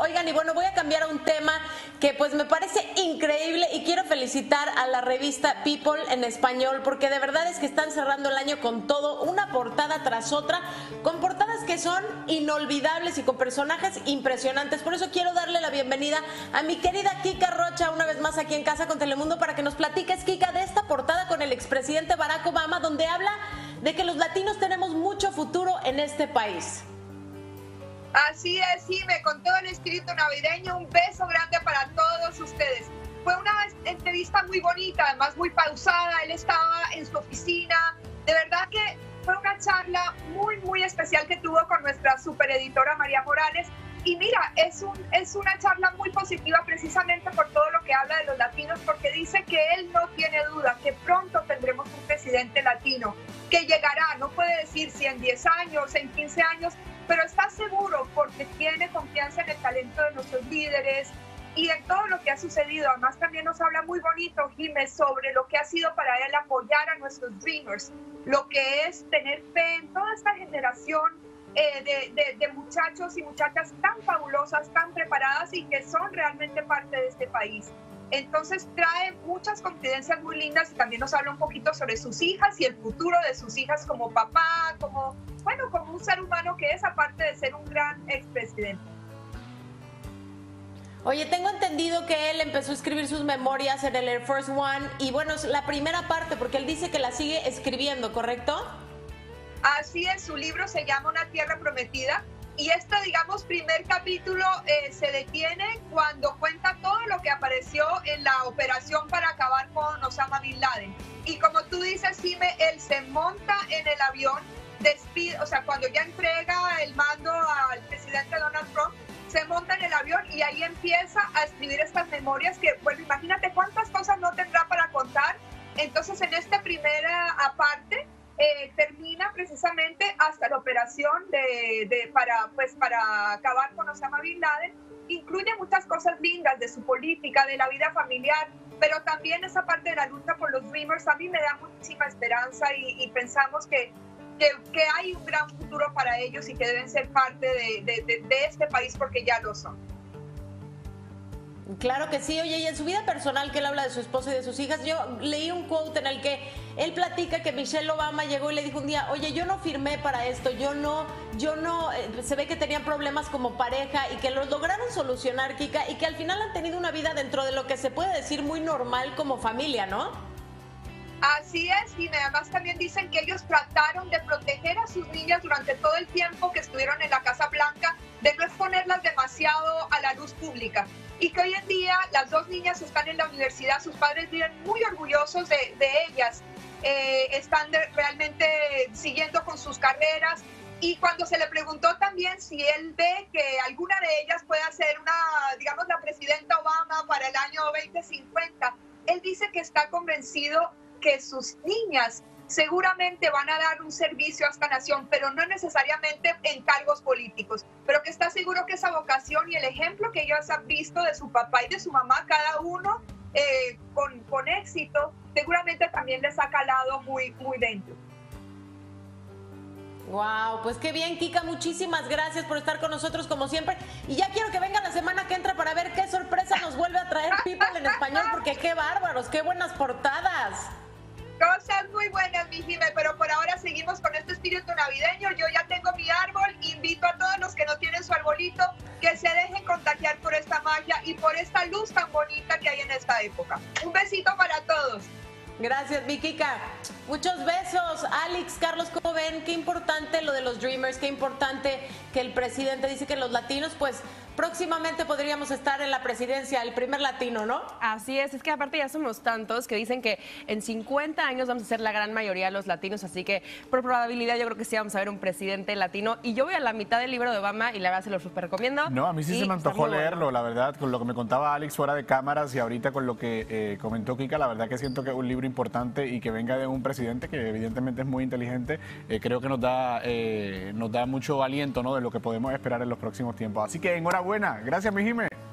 Oigan, y bueno, voy a cambiar a un tema que pues me parece increíble y quiero felicitar a la revista People en español porque de verdad es que están cerrando el año con todo, una portada tras otra, con portadas que son inolvidables y con personajes impresionantes. Por eso quiero darle la bienvenida a mi querida Kika Rocha, una vez más aquí en casa con Telemundo, para que nos platiques, Kika, de esta portada con el expresidente Barack Obama, donde habla de que los latinos tenemos mucho futuro en este país. Así es, Jime, con todo el espíritu navideño, un beso grande para todos ustedes. Fue una entrevista muy bonita, además muy pausada, él estaba en su oficina, de verdad que fue una charla muy especial que tuvo con nuestra supereditora María Morales. Y mira, es una charla muy positiva precisamente por todo lo que habla de los latinos, porque dice que él no tiene duda que pronto tendremos un presidente latino, que llegará, no puede decir si en 10 años, en 15 años, pero está seguro porque tiene confianza en el talento de nuestros líderes y en todo lo que ha sucedido. Además también nos habla muy bonito, Jiménez, sobre lo que ha sido para él apoyar a nuestros Dreamers, lo que es tener fe en toda esta generación de muchachos y muchachas tan fabulosas, tan preparadas y que son realmente parte de este país. Entonces trae muchas confidencias muy lindas y también nos habla un poquito sobre sus hijas y el futuro de sus hijas como papá, como un ser humano que es, aparte de ser un gran expresidente. Oye, tengo entendido que él empezó a escribir sus memorias en el Air Force One y bueno, es la primera parte porque él dice que la sigue escribiendo, ¿correcto? Así es, su libro se llama Una Tierra Prometida y este, digamos, primer capítulo se detiene cuando cuenta todo lo que apareció en la operación para acabar con Osama Bin Laden. Y como tú dices, Jime, él se monta en el avión, cuando ya entrega el mando al presidente Donald Trump, se monta en el avión y ahí empieza a escribir estas memorias que, bueno, imagínate cuántas cosas no tendrá para contar. Entonces, en esta primera parte, termina precisamente hasta la operación para acabar con Osama Bin Laden. Incluye muchas cosas lindas de su política, de la vida familiar, pero también esa parte de la lucha por los Dreamers a mí me da muchísima esperanza y pensamos que hay un gran futuro para ellos y que deben ser parte de este país porque ya lo son. Claro que sí. Oye, y en su vida personal, que él habla de su esposa y de sus hijas, yo leí un quote en el que él platica que Michelle Obama llegó y le dijo un día, oye, yo no firmé para esto, yo no, se ve que tenían problemas como pareja y que los lograron solucionar, Kika, y que al final han tenido una vida dentro de lo que se puede decir muy normal como familia, ¿no? Así es, y además también dicen que ellos trataron de proteger a sus niñas durante todo el tiempo que estuvieron en la Casa Blanca, de no exponerlas demasiado a la luz pública. Y que hoy en día las dos niñas están en la universidad, sus padres viven muy orgullosos de ellas, están realmente siguiendo con sus carreras. Y cuando se le preguntó también si él ve que alguna de ellas pueda ser la presidenta Obama para el año 2050, él dice que está convencido que sus niñas seguramente van a dar un servicio a esta nación, pero no necesariamente en cargos políticos, pero que está seguro que esa vocación y el ejemplo que ellos han visto de su papá y de su mamá, cada uno con éxito, seguramente también les ha calado muy dentro. Wow, pues qué bien, Kika, muchísimas gracias por estar con nosotros como siempre. Y ya quiero que venga la semana que entra para ver qué sorpresa nos vuelve a traer People en español, porque qué bárbaros, qué buenas portadas. Cosas muy buenas, mi Jime, pero por ahora seguimos con este espíritu navideño. Yo ya tengo mi árbol, invito a todos los que no tienen su arbolito que se dejen contagiar por esta magia y por esta luz tan bonita que hay en esta época. Un besito para todos. Gracias, mi Kika. Muchos besos. Alex, Carlos, ¿cómo ven? Qué importante lo de los Dreamers, qué importante que el presidente dice que los latinos, pues próximamente podríamos estar en la presidencia, el primer latino, ¿no? Así es que aparte ya somos tantos que dicen que en 50 años vamos a ser la gran mayoría de los latinos, así que por probabilidad yo creo que sí vamos a ver un presidente latino. Y yo voy a la mitad del libro de Obama y la verdad se lo súper recomiendo. No, a mí sí se me antojó leerlo, la verdad, con lo que me contaba Alex fuera de cámaras y ahorita con lo que comentó Kika, la verdad que siento que es un libro importante y que venga de un presidente que evidentemente es muy inteligente, creo que nos da mucho aliento, ¿no?, de lo que podemos esperar en los próximos tiempos. Así que enhorabuena, gracias, mi Jime.